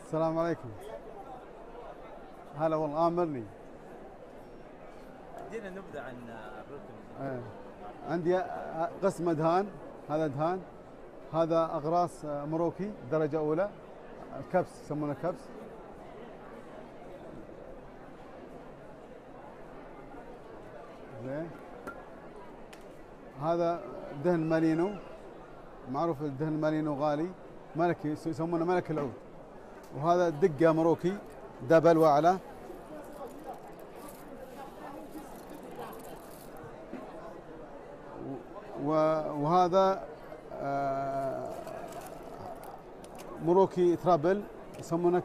السلام عليكم. هلا والله آمرني. ادينا نبذة عن الركن. عندي قسم دهان، هذا دهان، هذا أغراس مروكي درجة أولى، الكبس يسمونه كبس. زين. هذا دهن مالينو، معروف الدهن المالينو غالي، ملكي يسمونه ملك العود. وهذا دقة مروكي دبل وأعلى. وهذا مروكي ترابل يسمونه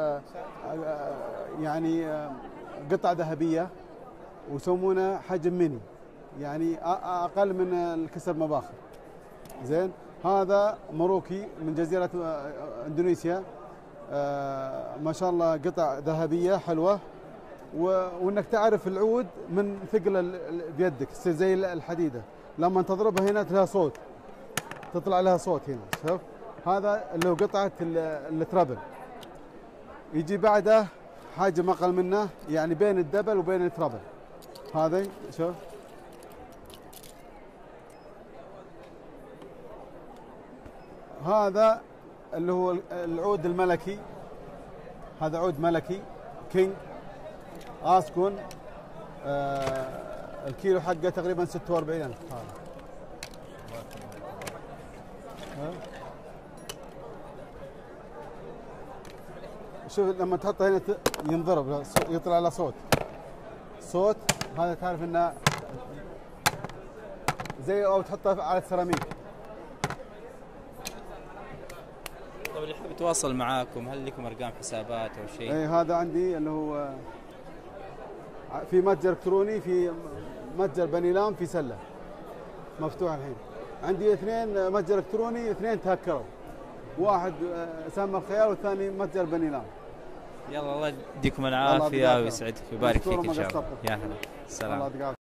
يعني قطعة ذهبية، ويسمونه حجم ميني، يعني أقل من الكسر مباخر. زين. هذا مروكي من جزيرة اندونيسيا، ما شاء الله قطع ذهبية حلوة، وانك تعرف العود من ثقل بيدك، تصير زي الحديدة، لما تضربها هنا لها صوت، تطلع لها صوت هنا. شوف هذا اللي هو قطعة الترابل. يجي بعده حاجة أقل منه، يعني بين الدبل وبين الترابل. هذا شوف. هذا اللي هو العود الملكي، هذا عود ملكي كينج اسكون، الكيلو حقه تقريبا 46,000. شوف لما تحطه هنا ينضرب، يطلع له صوت. هذا تعرف انه زي او تحطه على السيراميك. طيب اللي يحب يتواصل معاكم، هل لكم ارقام حسابات او شيء؟ اي هذا عندي اللي هو في متجر الكتروني، في متجر بني لام في سله مفتوح الحين. عندي 2 متجر الكتروني، 2 تهكروا، واحد سام الخيال والثاني متجر بني لام. يلا الله يديكم العافيه ويسعدك ويبارك فيك ان شاء الله. يا هلا. السلام.